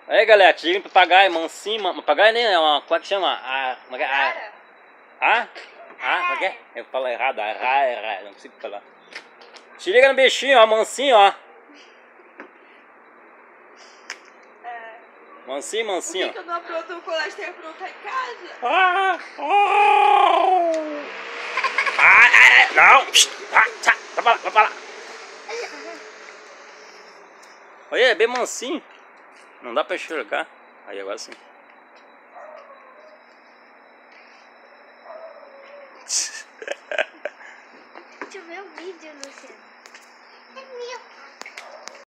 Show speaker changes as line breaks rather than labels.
Aí galera, tigre papagaio, mansinho, papagaio nem é uma, como é que chama? Como é que é? Eu falo errado, não consigo falar. Se liga no bichinho, ó, mansinho, ó. Mansinho, mansinho.
Por que eu não apronto o colégio, tem que aprontar em casa?
Não! Vai pra lá. Olha, é bem mansinho. Não dá pra enxergar. Aí agora sim.